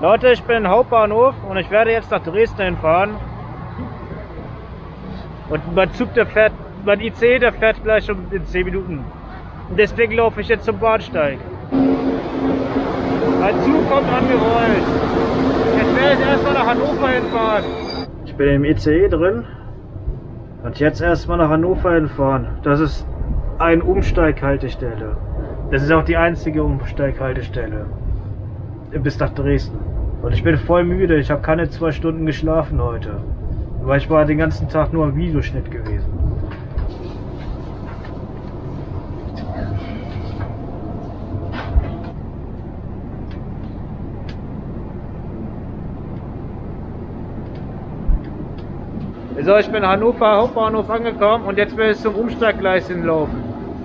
Leute, ich bin im Hauptbahnhof und ich werde jetzt nach Dresden hinfahren. Und mein Zug, mein IC, der fährt gleich in 10 Minuten. Und deswegen laufe ich jetzt zum Bahnsteig. Mein Zug kommt angerollt. Jetzt werde ich erstmal nach Hannover hinfahren. Ich bin im ICE drin. Und jetzt erstmal nach Hannover hinfahren. Das ist eine Umsteighaltestelle. Das ist auch die einzige Umsteighaltestelle. Bis nach Dresden. Und ich bin voll müde. Ich habe keine 2 Stunden geschlafen heute. Weil ich war den ganzen Tag nur am Videoschnitt gewesen. So, ich bin Hannover Hauptbahnhof angekommen und jetzt will ich zum Umsteiggleis hinlaufen.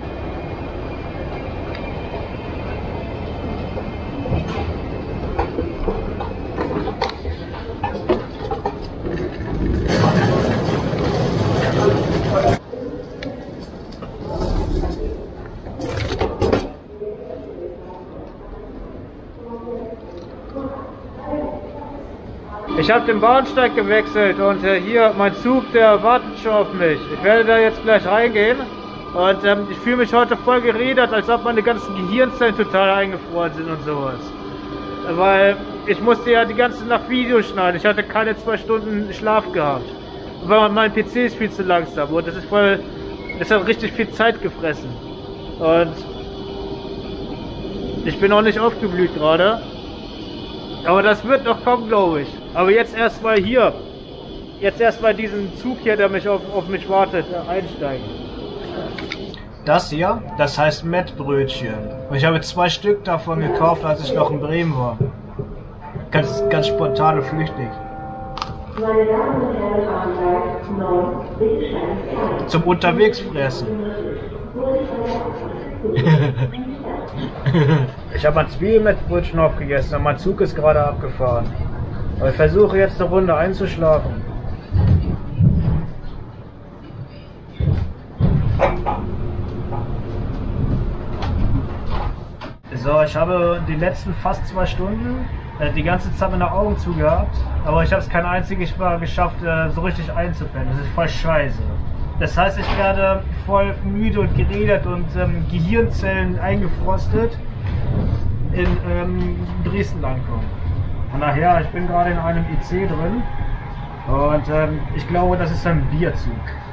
Ich habe den Bahnsteig gewechselt und hier mein Zug, der wartet schon auf mich. Ich werde da jetzt gleich reingehen und ich fühle mich heute voll geredet, als ob meine ganzen Gehirnzellen total eingefroren sind und sowas. Weil ich musste ja die ganze Nacht Videos schneiden. Ich hatte keine 2 Stunden Schlaf gehabt. Weil mein PC ist viel zu langsam und das hat richtig viel Zeit gefressen. Und ich bin auch nicht aufgeblüht gerade. Aber das wird noch kommen, glaube ich. Aber jetzt erstmal hier. Jetzt erstmal diesen Zug hier, der auf mich wartet, einsteigen. Das hier, das heißt Mettbrötchen. Und ich habe 2 Stück davon gekauft, als ich noch in Bremen war. Ganz spontan und flüchtig. Meine Damen und Herren, Anlage 9, bitte steigen Sie ein. Zum Unterwegsfressen. Ich habe ein Zwiebelmettbrötchen aufgegessen und mein Zug ist gerade abgefahren. Aber ich versuche jetzt eine Runde einzuschlafen. So, ich habe die letzten fast 2 Stunden die ganze Zeit meine Augen zugehabt, aber ich habe es kein einziges Mal geschafft, so richtig einzupennen. Das ist voll scheiße. Das heißt, ich werde voll müde und geredet und Gehirnzellen eingefrostet in Dresden ankommen. Und nachher, ich bin gerade in einem IC drin und ich glaube, das ist ein Bierzug.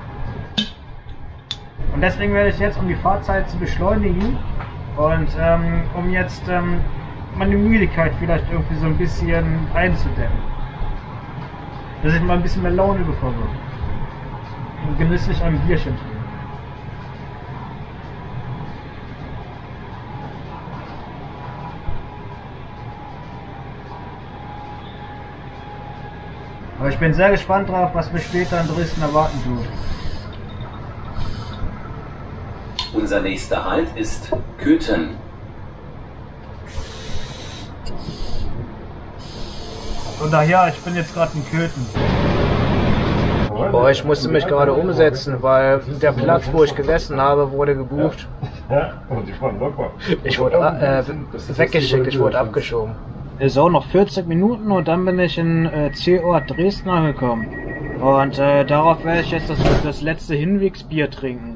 Und deswegen werde ich jetzt, um die Fahrzeit zu beschleunigen und um jetzt meine Müdigkeit vielleicht irgendwie so ein bisschen einzudämmen, dass ich mal ein bisschen mehr Laune bekomme und genüsslich ein Bierchen trinken. Aber ich bin sehr gespannt drauf, was mich später in Dresden erwarten tut. Unser nächster Halt ist Köthen. Und daher, ich bin jetzt gerade in Köthen. Boah, ich musste mich gerade umsetzen, weil der Platz, wo ich gesessen habe, wurde gebucht. Ich wurde weggeschickt, ich wurde abgeschoben. So, noch 40 Minuten und dann bin ich in Zielort Dresden angekommen. Und darauf werde ich jetzt das letzte Hinwegsbier trinken.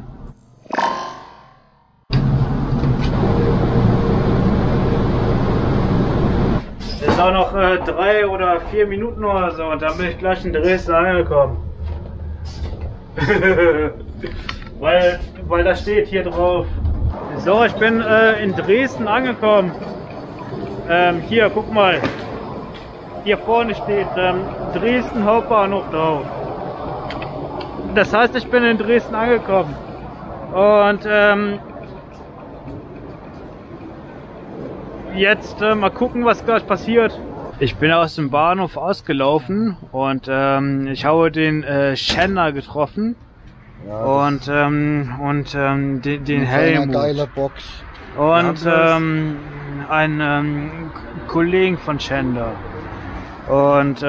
Es ist auch noch 3 oder 4 Minuten oder so und dann bin ich gleich in Dresden angekommen. weil das steht hier drauf. So, ich bin in Dresden angekommen. Hier, guck mal. Hier vorne steht Dresden Hauptbahnhof drauf. Das heißt, ich bin in Dresden angekommen. Und jetzt mal gucken, was gleich passiert. Ich bin aus dem Bahnhof ausgelaufen und ich habe den Schenner getroffen. Ja, und den Helmut. Geile Box. Und einen Kollegen von Schender. Und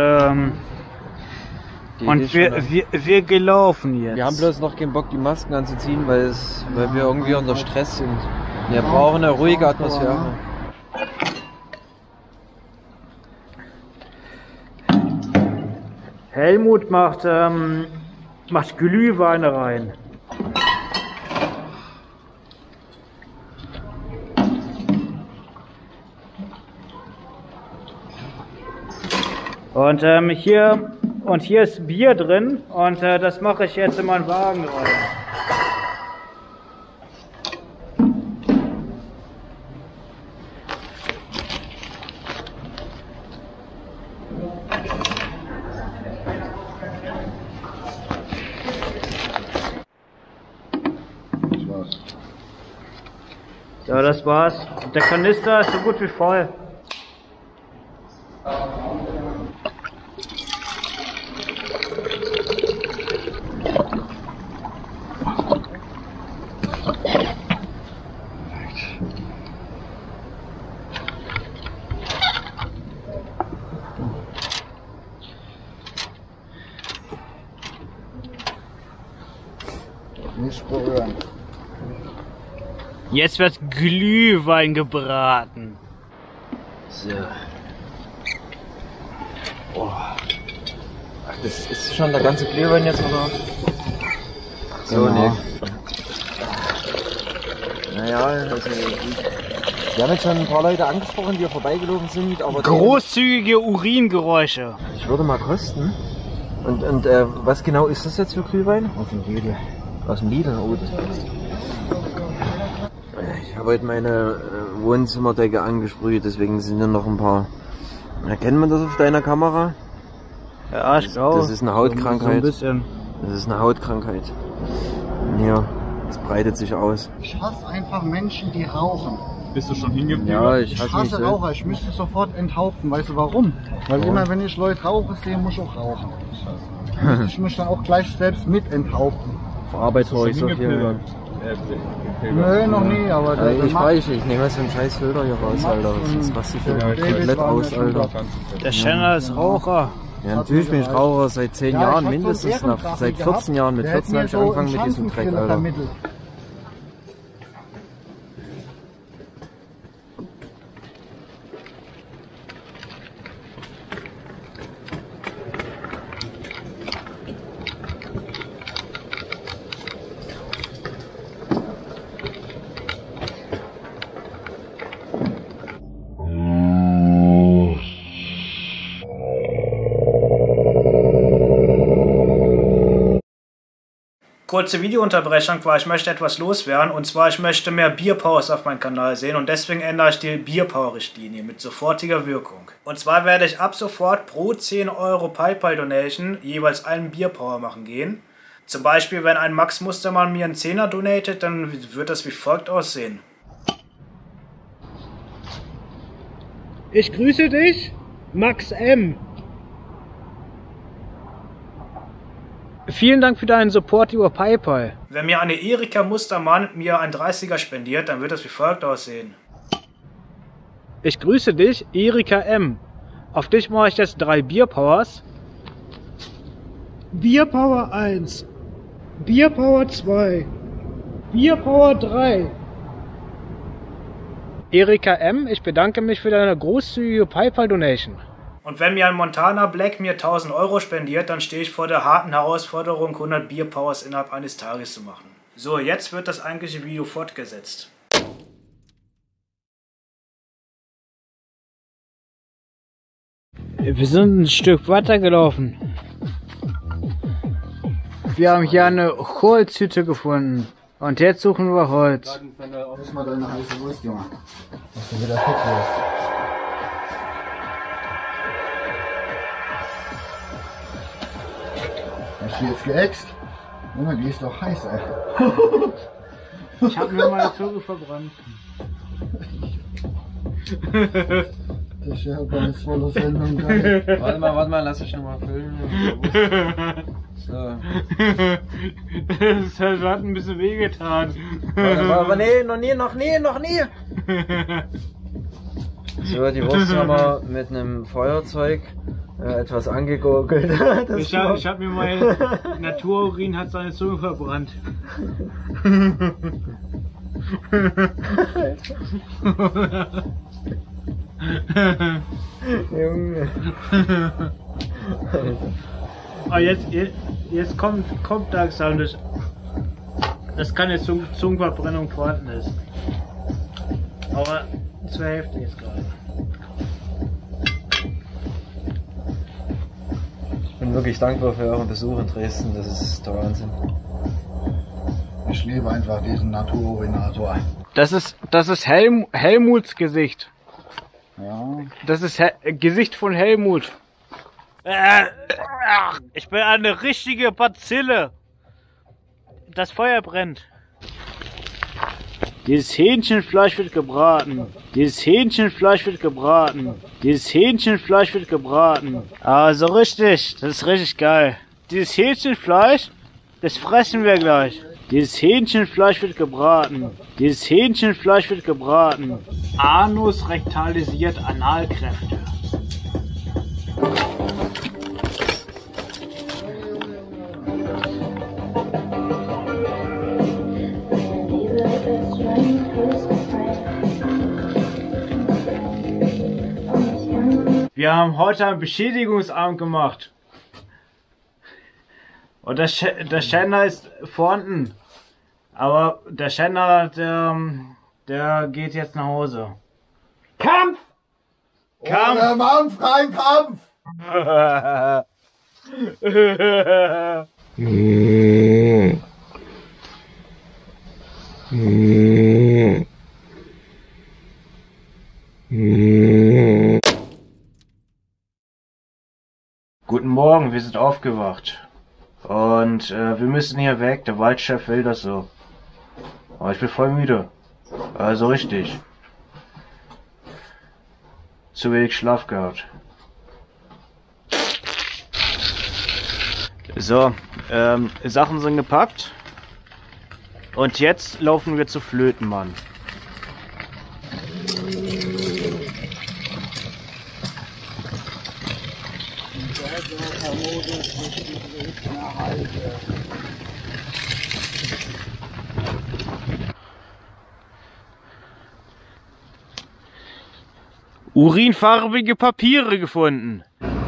wir gelaufen jetzt. Wir haben bloß noch keinen Bock, die Masken anzuziehen, weil wir irgendwie unter Stress sind. Wir brauchen eine ruhige Atmosphäre. Helmut macht Glühweine rein. Und hier ist Bier drin und das mache ich jetzt in meinen Wagen rein. Ja, das war's. Der Kanister ist so gut wie voll. Nicht berühren. Jetzt wird Glühwein gebraten. So. Oh. Ach, das ist schon der ganze Glühwein jetzt, oder? So, Genau. ne. Naja, also wir haben jetzt schon ein paar Leute angesprochen, die hier vorbeigelaufen sind, aber Großzügige Uringeräusche. ich würde mal kosten. Und was genau ist das jetzt für Glühwein? Aus dem Lidl. Aus dem Lidl? Oh, das passt. Ich habe heute meine Wohnzimmerdecke angesprüht, deswegen sind hier noch ein paar. Erkennt man das auf deiner Kamera? Ja, ich glaube. Das ist eine Hautkrankheit. So ein bisschen. Das ist eine Hautkrankheit. Ja, das breitet sich aus. Ich hasse einfach Menschen, die rauchen. Bist du schon hingeblieben? Ja, ich Ich hasse mich hasse so. Raucher, ich müsste sofort enthaupten. Weißt du warum? Weil immer wenn ich Leute rauchen sehe, muss ich auch rauchen. Ich muss dann auch gleich selbst mit enthaupten. Verarbeitungshäuser hier. Nö, noch nie, aber Ich nehme jetzt so einen scheiß Filter hier raus, Alter. Sonst raste ich hier komplett aus, Alter. Der Schenner ist Raucher. Ja, natürlich bin ich Raucher seit 10 Ja, Jahren, ich hab mindestens so einen noch. Seit 14 Jahren. Mit Der 14 habe hat ich mir so angefangen mit diesem Dreck, Schanzenbrille Alter. vermittelt. Kurze Videounterbrechung, weil ich möchte etwas loswerden. Und zwar, ich möchte mehr Bierpowers auf meinem Kanal sehen. Und deswegen ändere ich die Bierpower-Richtlinie mit sofortiger Wirkung. Und zwar werde ich ab sofort pro 10 Euro PayPal-Donation jeweils einen Bierpower machen gehen. Zum Beispiel, wenn ein Max Mustermann mir einen 10er donatet, dann wird das wie folgt aussehen. Ich grüße dich, Max M. Vielen Dank für deinen Support über PayPal. Wenn mir eine Erika Mustermann mir ein 30er spendiert, dann wird das wie folgt aussehen. Ich grüße dich, Erika M. Auf dich mache ich jetzt 3 Bierpowers. Bierpower 1. Bierpower 2. Bierpower 3. Erika M., ich bedanke mich für deine großzügige PayPal-Donation. Und wenn mir ein Montana Black mir 1000 Euro spendiert, dann stehe ich vor der harten Herausforderung, 100 Bierpowers innerhalb eines Tages zu machen. So, jetzt wird das eigentliche Video fortgesetzt. Wir sind ein Stück weitergelaufen. Wir haben hier eine Holzhütte gefunden. Und jetzt suchen wir Holz. Lass mal deine heiße Wurst, Junge. Dass du wieder fit wirst. Hast du jetzt geäxt? Junge, die ist doch heiß, ey. Ich habe mir meine Zunge verbrannt. Das ist ja eine volle Sendung, geil. Warte mal, lass ich schon mal filmen. So. Das hat ein bisschen wehgetan. Aber nee, noch nie. So, die Wurst haben wir mit einem Feuerzeug etwas angegurgelt. Ich hab mir mein Natururin hat seine Zunge verbrannt. Junge. Aber jetzt kommt langsam das keine Zungenverbrennung vorhanden ist. Aber zur Hälfte jetzt gerade. Ich bin wirklich dankbar für euren Besuch in Dresden, das ist der Wahnsinn. Ich liebe einfach diesen Natururinator. Das ist Helmuts Gesicht. Ja. Das ist Gesicht von Helmut. Ich bin eine richtige Bazille. Das Feuer brennt. Dieses Hähnchenfleisch wird gebraten. Dieses Hähnchenfleisch wird gebraten. Dieses Hähnchenfleisch wird gebraten. Also richtig, das ist richtig geil. Dieses Hähnchenfleisch, das fressen wir gleich. Dieses Hähnchenfleisch wird gebraten. Dieses Hähnchenfleisch wird gebraten. Anus rektalisiert Analkräfte. Wir haben heute einen Beschädigungsabend gemacht. Und der Schänder ist vorhanden. Aber der Schänder, der geht jetzt nach Hause. Kampf! Kampf! Ohne Mampf, kein Kampf! Guten Morgen, wir sind aufgewacht. Und wir müssen hier weg, der Waldchef will das so. Aber ich bin voll müde. Also richtig. Zu wenig Schlaf gehabt. So, Sachen sind gepackt. Und jetzt laufen wir zu Flötenmann. Urinfarbige Papiere gefunden.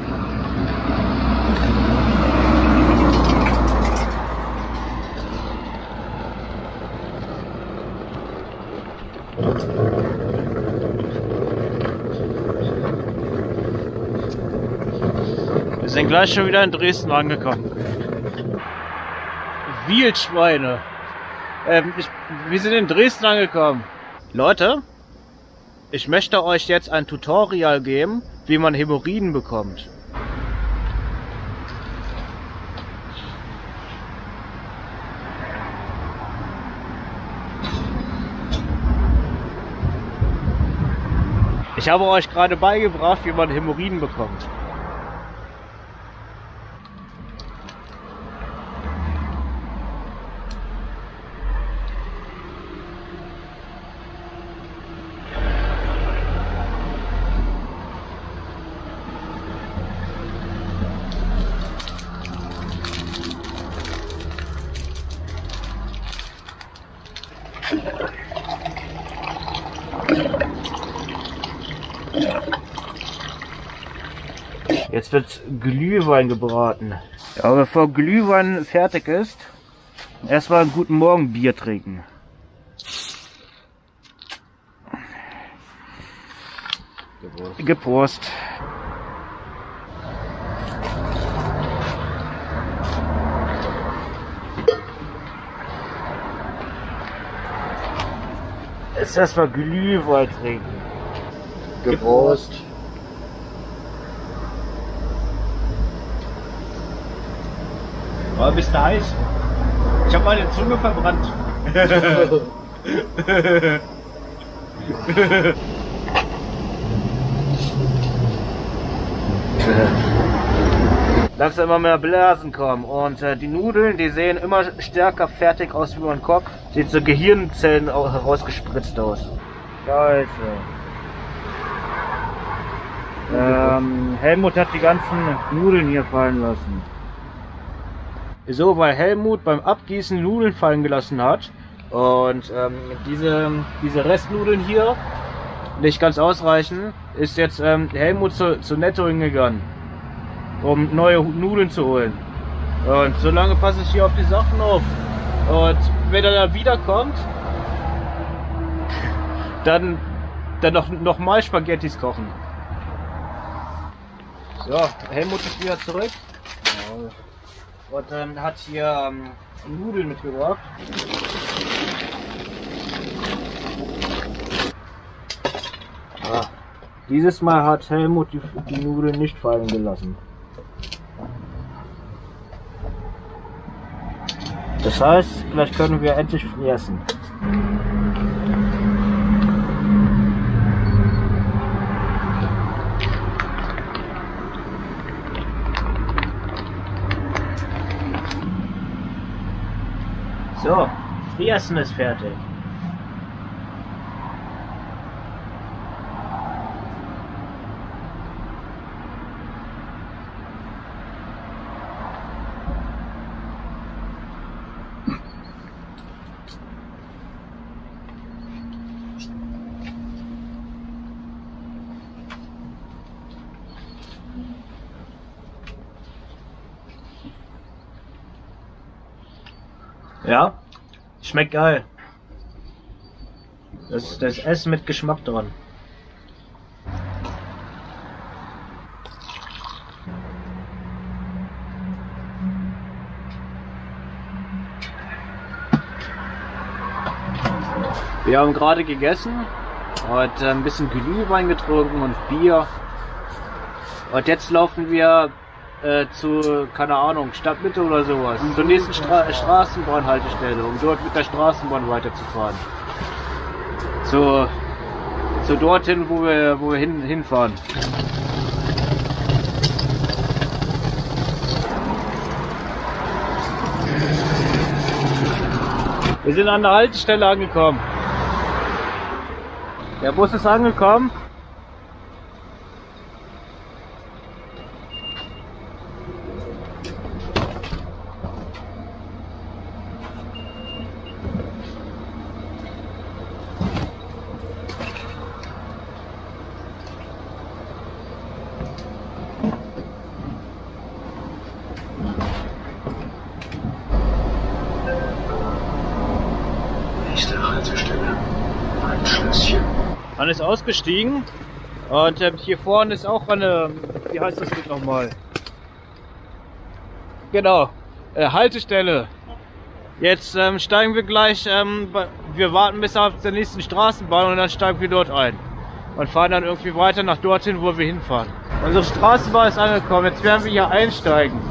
Wir sind gleich schon wieder in Dresden angekommen. Wildschweine. Wir sind in Dresden angekommen. Leute, ich möchte euch jetzt ein Tutorial geben, wie man Hämorrhoiden bekommt. Ich habe euch gerade beigebracht, wie man Hämorrhoiden bekommt. Jetzt wird Glühwein gebraten. Ja, aber bevor Glühwein fertig ist, erstmal einen guten Morgen Bier trinken. Geprost. Jetzt erstmal Glühwein trinken. Geprost. Oh, bist du heiß? Ich habe meine Zunge verbrannt. Langsam immer mehr Blasen kommen und die Nudeln, die sehen immer stärker fertig aus wie mein Kopf. Sieht so Gehirnzellen herausgespritzt aus. Scheiße. Helmut hat die ganzen Nudeln hier fallen lassen. So, weil Helmut beim Abgießen Nudeln fallen gelassen hat und diese Restnudeln hier nicht ganz ausreichen, ist jetzt Helmut zu Netto hingegangen. um neue Nudeln zu holen. Und solange passe ich hier auf die Sachen auf. Und wenn er dann wiederkommt, dann noch mal Spaghettis kochen. So, Helmut ist wieder zurück. Und dann hat hier Nudeln mitgebracht. Ah, dieses Mal hat Helmut die Nudeln nicht fallen gelassen. Das heißt, vielleicht können wir endlich fressen. So, Friessen ist fertig. Ja, schmeckt geil. Das ist das Essen mit Geschmack dran. Wir haben gerade gegessen und ein bisschen Glühwein getrunken und Bier. Und jetzt laufen wir zu, keine Ahnung, Stadtmitte oder sowas, zur nächsten Straßenbahnhaltestelle, um dort mit der Straßenbahn weiterzufahren. Zu dorthin, wo wir hinfahren. Wir sind an der Haltestelle angekommen. Der Bus ist angekommen. Man ist ausgestiegen und hier vorne ist auch eine, wie heißt das nochmal? Genau, Haltestelle. Jetzt steigen wir gleich, wir warten bis auf der nächsten Straßenbahn und dann steigen wir dort ein. Und fahren dann irgendwie weiter nach dorthin, wo wir hinfahren. Unsere Straßenbahn ist angekommen, jetzt werden wir hier einsteigen.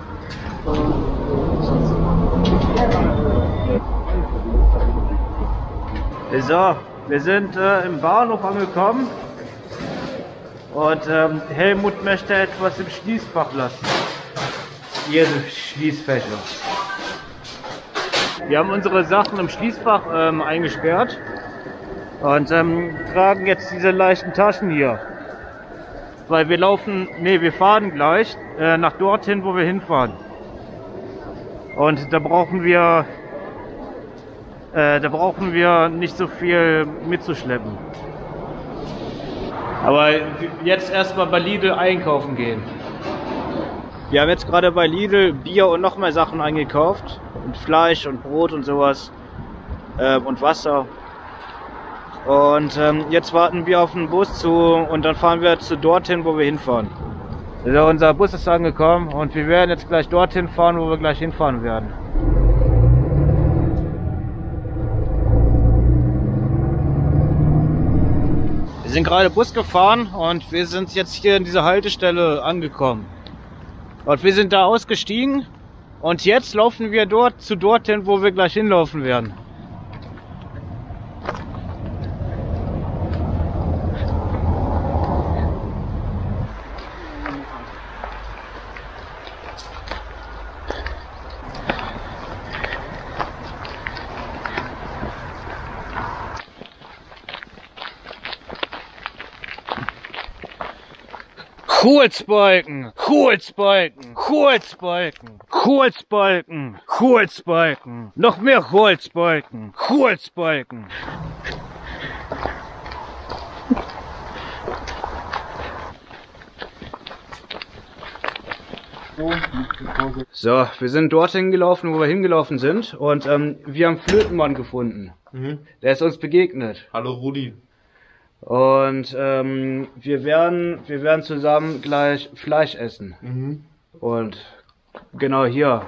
So. Wir sind im Bahnhof angekommen und Helmut möchte etwas im Schließfach lassen. Hier sind Schließfächer. Wir haben unsere Sachen im Schließfach eingesperrt und tragen jetzt diese leichten Taschen hier. Weil wir fahren gleich nach dorthin, wo wir hinfahren. Und da brauchen wir nicht so viel mitzuschleppen. Aber jetzt erstmal bei Lidl einkaufen gehen. Wir haben jetzt gerade bei Lidl Bier und noch mehr Sachen eingekauft. Und Fleisch und Brot und sowas. Und Wasser. Und jetzt warten wir auf den Bus und dann fahren wir zu dorthin, wo wir hinfahren. Also unser Bus ist angekommen und wir werden jetzt gleich dorthin fahren, wo wir gleich hinfahren werden. Wir sind gerade Bus gefahren und wir sind jetzt hier in dieser Haltestelle angekommen. Und wir sind da ausgestiegen und jetzt laufen wir dorthin, wo wir gleich hinlaufen werden. Holzbalken, Holzbalken, Holzbalken, Holzbalken, Holzbalken, noch mehr Holzbalken, Holzbalken. So, wir sind dorthin gelaufen, wo wir hingelaufen sind und wir haben Flötenmann gefunden. Der ist uns begegnet. Hallo Rudi. Und wir werden zusammen gleich Fleisch essen. Und genau hier.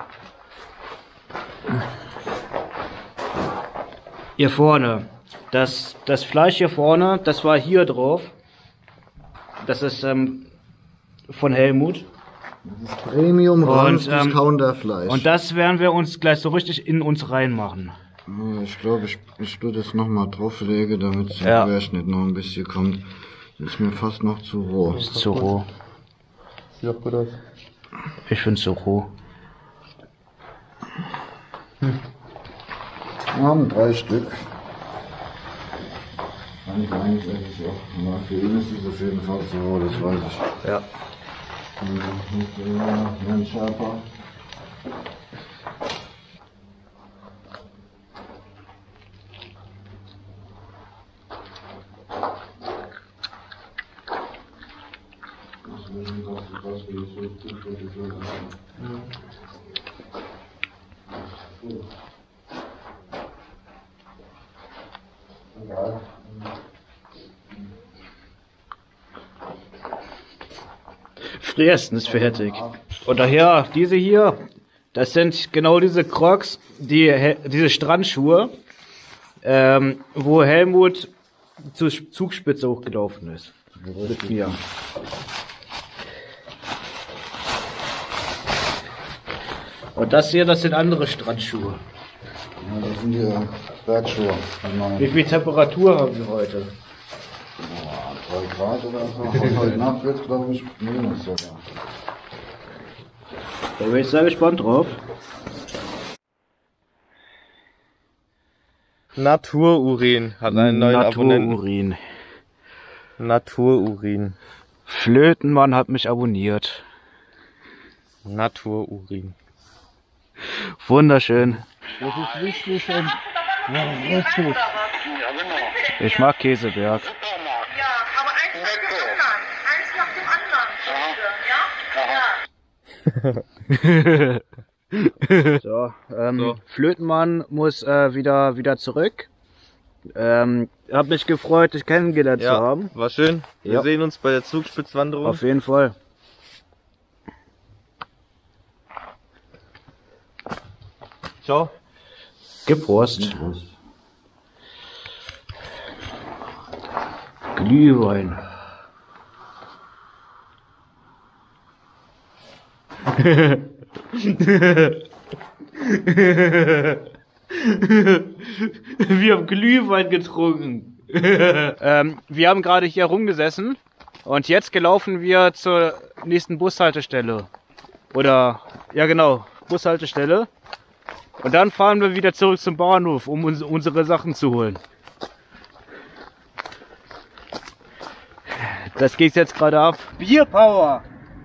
Hier vorne. Das Fleisch hier vorne, das war hier drauf. Das ist von Helmut. Das ist Premium reines Discounterfleisch. Und das werden wir uns gleich so richtig in uns reinmachen. Ich glaube, ich tue das nochmal drauflegen, damit es zum Querschnitt noch ein bisschen kommt. Das ist mir fast noch zu roh. Ist zu roh. Ja, gut. Ich find's so roh. Wir haben 3 Stück. Eigentlich esse ich auch. Aber für ihn ist es auf jeden Fall zu roh, das weiß ich. Ja. Mein Schärfer. Frühesten ist fertig. Und daher, diese hier, das sind genau diese Crocs, diese Strandschuhe, wo Helmut zur Zugspitze hochgelaufen ist. Mit mir. Und das hier, das sind andere Strandschuhe. Ja, das sind die Bergschuhe. Wie viel Temperatur haben wir heute? 3 Grad oder so. Und heute Nacht wird es, glaube ich, minus sogar. Da bin ich sehr gespannt drauf. Natururin hat einen neuen Abonnenten. Natururin. Natururin. Flötenmann hat mich abonniert. Natururin. Wunderschön. Das ist wichtig und ist gut. Ich mag Käseberg. Ja, aber eins nach dem anderen. Eins nach dem anderen, ja? So, Flötenmann muss wieder zurück. Hab mich gefreut, dich kennengelernt zu haben. War schön. Wir sehen uns bei der Zugspitzwanderung. Auf jeden Fall. Ciao. Geprost. Glühwein. Wir haben Glühwein getrunken. Wir haben gerade hier rumgesessen und jetzt gelaufen wir zur nächsten Bushaltestelle. Oder, ja genau, Bushaltestelle. Und dann fahren wir wieder zurück zum Bahnhof, um unsere Sachen zu holen. Das geht jetzt gerade ab. Bierpower!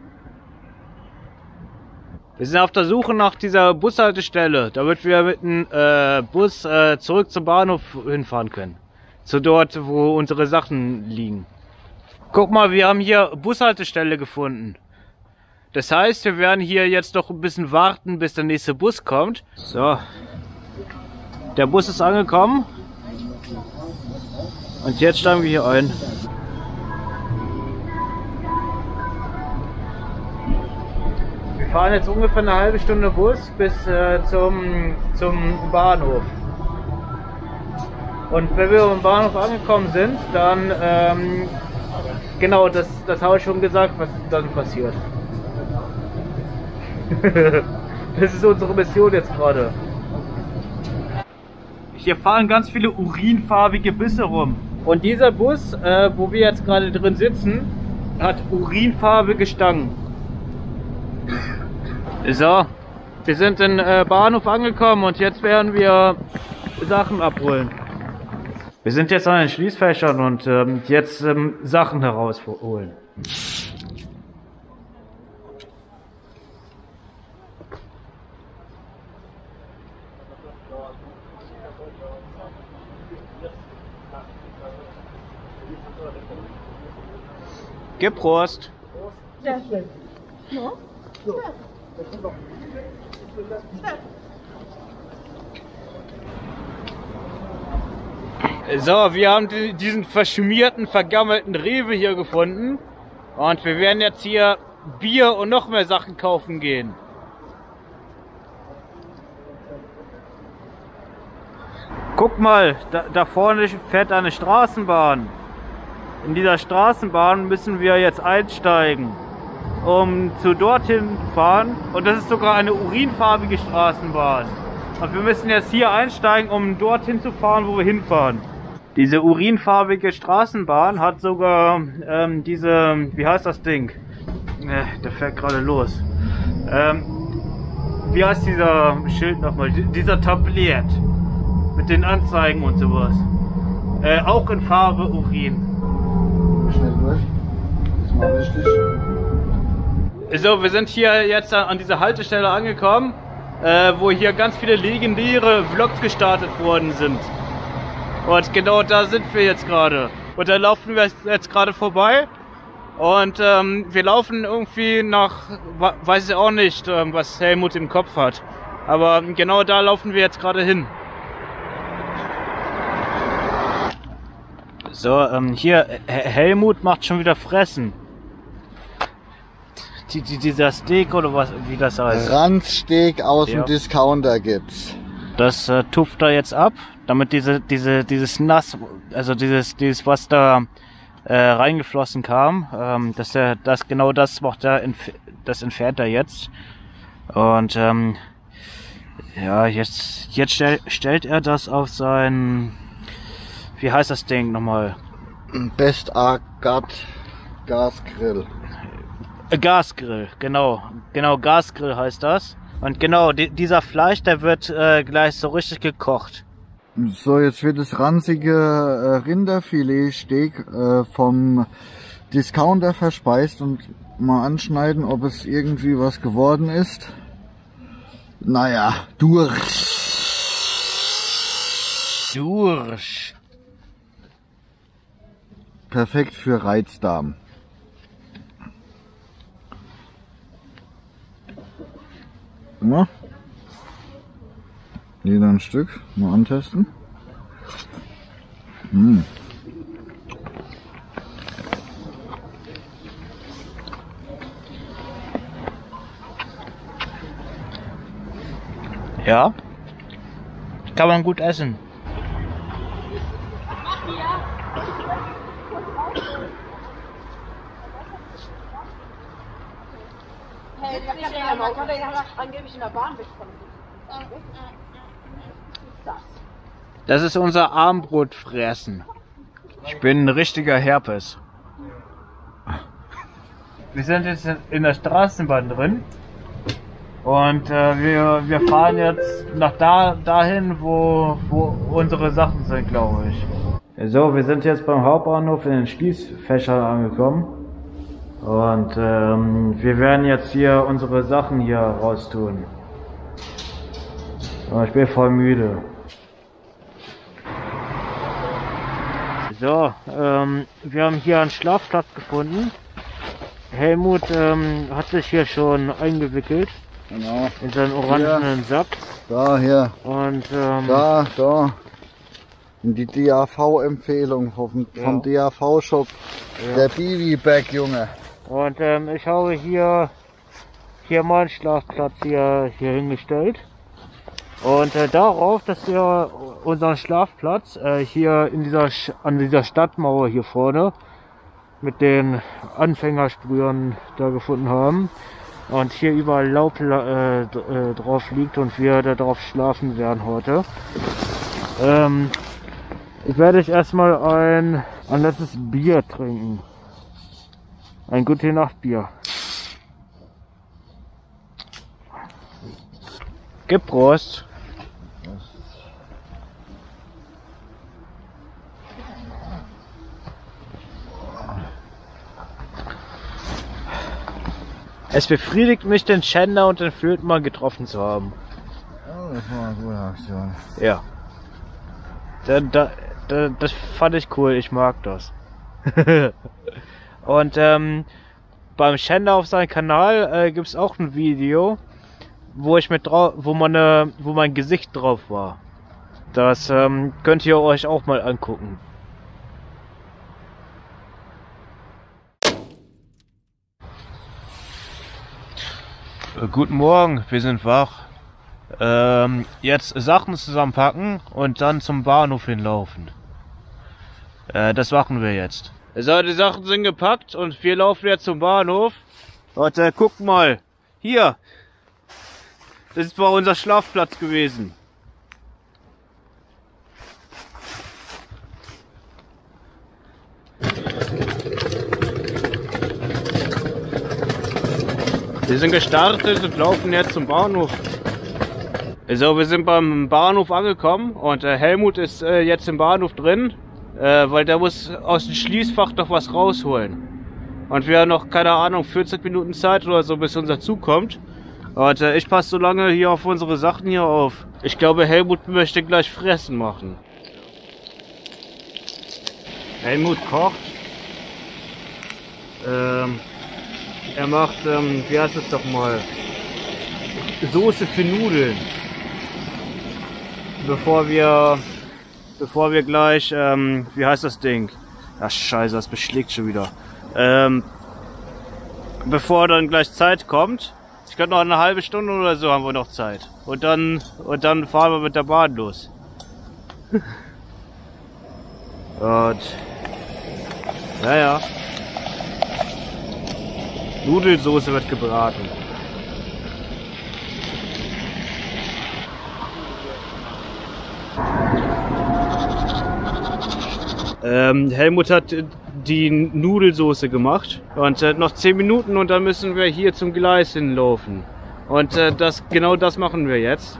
Wir sind auf der Suche nach dieser Bushaltestelle, damit wir mit dem Bus zurück zum Bahnhof hinfahren können. Zu dort, wo unsere Sachen liegen. Guck mal, wir haben hier Bushaltestelle gefunden. Das heißt, wir werden hier jetzt noch ein bisschen warten, bis der nächste Bus kommt. So. Der Bus ist angekommen. Und jetzt steigen wir hier ein. Wir fahren jetzt ungefähr eine halbe Stunde Bus bis zum Bahnhof. Und wenn wir am Bahnhof angekommen sind, dann, genau, das habe ich schon gesagt, was dann passiert. Das ist unsere Mission jetzt gerade. Hier fahren ganz viele urinfarbige Busse rum. Und dieser Bus, wo wir jetzt gerade drin sitzen, hat urinfarbige Stangen. So, wir sind in Bahnhof angekommen und jetzt werden wir Sachen abholen. Wir sind jetzt an den Schließfächern und jetzt Sachen herausholen. Geprost! Sehr schön. Ja? Ja. So, wir haben diesen verschmierten, vergammelten Rewe hier gefunden. Und wir werden jetzt hier Bier und noch mehr Sachen kaufen gehen. Guck mal, da vorne fährt eine Straßenbahn. In dieser Straßenbahn müssen wir jetzt einsteigen, um zu dorthin fahren. Und das ist sogar eine urinfarbige Straßenbahn. Und wir müssen jetzt hier einsteigen, um dorthin zu fahren, wo wir hinfahren. Diese urinfarbige Straßenbahn hat sogar diese, wie heißt das Ding? Der fährt gerade los. Wie heißt dieser Schild nochmal? Dieser Tabliert mit den Anzeigen und sowas. Auch in Farbe Urin. Schnell durch. Ist mal richtig. So, wir sind hier jetzt an dieser Haltestelle angekommen, wo hier ganz viele legendäre Vlogs gestartet worden sind. Und genau da sind wir jetzt gerade. Und da laufen wir jetzt gerade vorbei. Und wir laufen irgendwie nach, weiß ich auch nicht, was Helmut im Kopf hat. Aber genau da laufen wir jetzt gerade hin. So, hier, Helmut macht schon wieder Fressen. Dieser Steak oder was, wie das heißt. Ranzsteak aus dem Discounter gibt's. Das tupft er jetzt ab, damit dieses Nass, also dieses was da reingeflossen kam, genau das macht er, das entfernt er jetzt. Und ja, jetzt stellt er das auf sein, wie heißt das Ding nochmal? Best Agat Gasgrill. Gasgrill, genau, Gasgrill heißt das. Und genau, dieser Fleisch, der wird gleich so richtig gekocht. So, jetzt wird das ranzige Rinderfiletsteak vom Discounter verspeist und mal anschneiden, ob es irgendwie was geworden ist. Naja, durch. Perfekt für Reizdarm. Ja. Jeder ein Stück, mal antesten. Ja, kann man gut essen. Das ist unser Armbrotfressen. Ich bin ein richtiger Herpes. Wir sind jetzt in der Straßenbahn drin. Und wir fahren jetzt nach dahin, wo unsere Sachen sind, glaube ich. So, wir sind jetzt beim Hauptbahnhof in den Schließfächern angekommen. Und wir werden jetzt hier unsere Sachen hier raustun. Aber ich bin voll müde. So, wir haben hier einen Schlafplatz gefunden. Helmut hat sich hier schon eingewickelt. Genau. In seinen orangenen Sack. Da, hier. Und da. Und die DAV-Empfehlung vom DAV-Shop. Ja. Der Bibi-Bag, Junge. Und ich habe hier meinen Schlafplatz hier hingestellt. Und darauf, dass wir unseren Schlafplatz hier an dieser Stadtmauer hier vorne mit den Anfängersprühern da gefunden haben. Und hier überall Laub drauf liegt und wir da drauf schlafen werden heute. Ich werde jetzt erstmal ein letztes Bier trinken. Ein gute Nacht Bier. Gib Prost. Es befriedigt mich, den Schänder und den Flötenmann getroffen zu haben. Oh, das war eine gute Aktion. Ja. Das fand ich cool, ich mag das. Und beim Schender auf seinem Kanal gibt es auch ein Video, wo ich wo mein Gesicht drauf war. Das könnt ihr euch auch mal angucken. Guten Morgen, wir sind wach. Jetzt Sachen zusammenpacken und dann zum Bahnhof hinlaufen. Das machen wir jetzt. So, die Sachen sind gepackt und wir laufen jetzt zum Bahnhof. Und guckt mal, hier. Das war unser Schlafplatz gewesen. Wir sind gestartet und laufen jetzt zum Bahnhof. So, wir sind beim Bahnhof angekommen und Helmut ist jetzt im Bahnhof drin, weil der muss aus dem Schließfach noch was rausholen. Und wir haben noch, keine Ahnung, 40 Minuten Zeit oder so, bis unser Zug kommt. Und ich passe so lange hier auf unsere Sachen hier auf. Ich glaube, Helmut möchte gleich Fressen machen. Helmut kocht. Er macht, wie heißt es doch mal, Soße für Nudeln. Bevor wir gleich, wie heißt das Ding? Ach scheiße, das beschlägt schon wieder. Bevor dann gleich Zeit kommt, ich glaube noch eine halbe Stunde oder so haben wir noch Zeit. Und dann fahren wir mit der Bahn los. Und, naja. Nudelsoße wird gebraten. Helmut hat die Nudelsoße gemacht und noch 10 Minuten und dann müssen wir hier zum Gleis hinlaufen. Und genau das machen wir jetzt.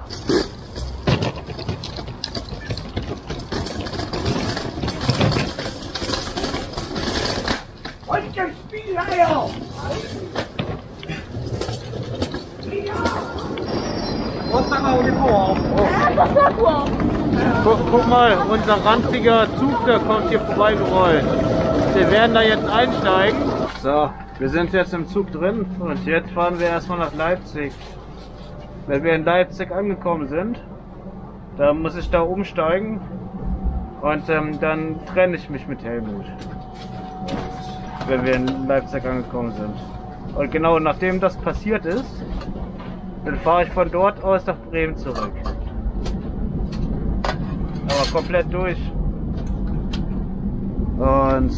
Guck mal, unser ranziger Zug, der kommt hier vorbeigerollt. Wir werden da jetzt einsteigen. So, wir sind jetzt im Zug drin und jetzt fahren wir erstmal nach Leipzig. Wenn wir in Leipzig angekommen sind, dann muss ich da umsteigen und dann trenne ich mich mit Helmut. Wenn wir in Leipzig angekommen sind. Und genau nachdem das passiert ist, dann fahre ich von dort aus nach Bremen zurück. Aber komplett durch. Und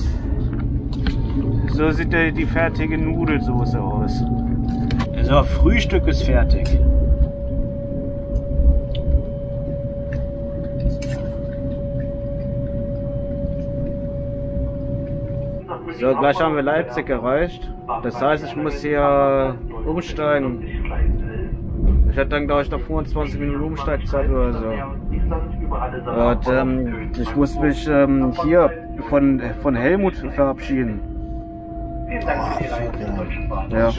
so sieht die fertige Nudelsoße aus. So, Frühstück ist fertig. So, gleich haben wir Leipzig erreicht. Das heißt, ich muss hier umsteigen. Ich hatte dann, glaube ich, noch 25 Minuten Umsteigzeit oder so. Und ich muss mich hier von Helmut verabschieden. Ja.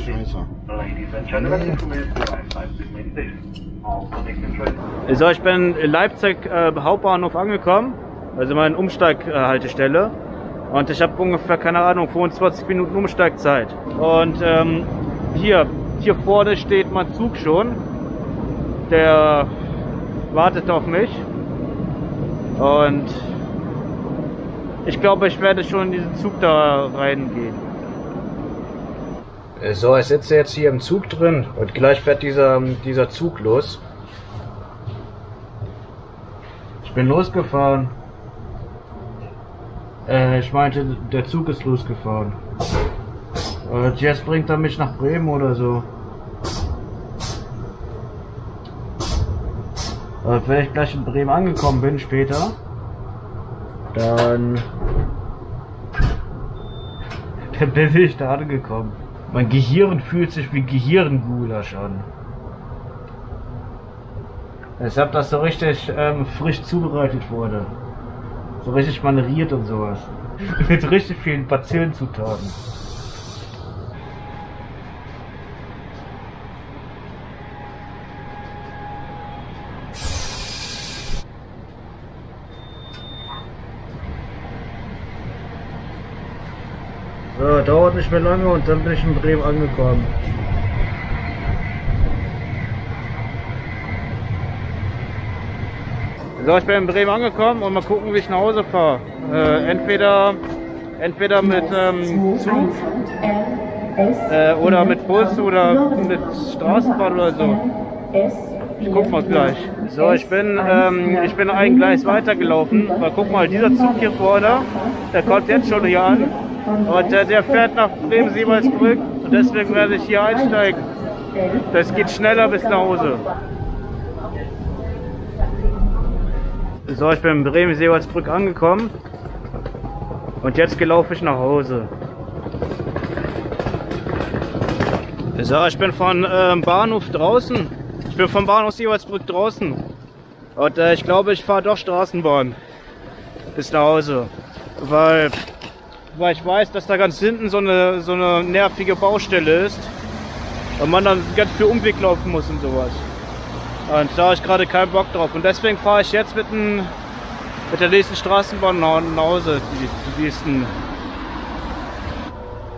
So, ich bin in Leipzig Hauptbahnhof angekommen, also meine Umsteighaltestelle. Und ich habe ungefähr, keine Ahnung, 25 Minuten Umsteigzeit. Und hier vorne steht mein Zug schon. Der wartet auf mich. Und ich glaube, ich werde schon in diesen Zug da reingehen. So, ich sitze jetzt hier im Zug drin und gleich fährt dieser Zug los. Ich bin losgefahren. Ich meinte, der Zug ist losgefahren. Und jetzt bringt er mich nach Bremen oder so. Und wenn ich gleich in Bremen angekommen bin später, dann bin ich da angekommen. Mein Gehirn fühlt sich wie Gehirngulasch an. Deshalb, dass so richtig frisch zubereitet wurde. So richtig maneriert und sowas. Mit richtig vielen Bazillenzutaten. So, dauert nicht mehr lange und dann bin ich in Bremen angekommen. So, ich bin in Bremen angekommen und mal gucken, wie ich nach Hause fahre. Entweder mit Zug oder mit Bus oder mit Straßenbahn oder so. Ich guck mal gleich. So, ich bin ein Gleis weitergelaufen. Weil guck mal, dieser Zug hier vorne, der kommt jetzt schon hier an. Und der fährt nach Bremen-Seewaldsbrück und deswegen werde ich hier einsteigen. Das geht schneller bis nach Hause. So, ich bin in Bremen-Seewaldsbrück angekommen und jetzt laufe ich nach Hause. So, ich bin von Bahnhof draußen. Ich bin vom Bahnhof Seewaldsbrück draußen. Und ich glaube, ich fahre doch Straßenbahn bis nach Hause. Weil ich weiß, dass da ganz hinten so eine nervige Baustelle ist. Und man dann ganz viel Umweg laufen muss und sowas. Und da habe ich gerade keinen Bock drauf. Und deswegen fahre ich jetzt mit der nächsten Straßenbahn nach Hause. Die nächsten.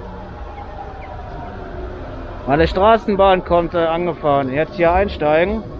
Meine Straßenbahn kommt angefahren. Jetzt hier einsteigen.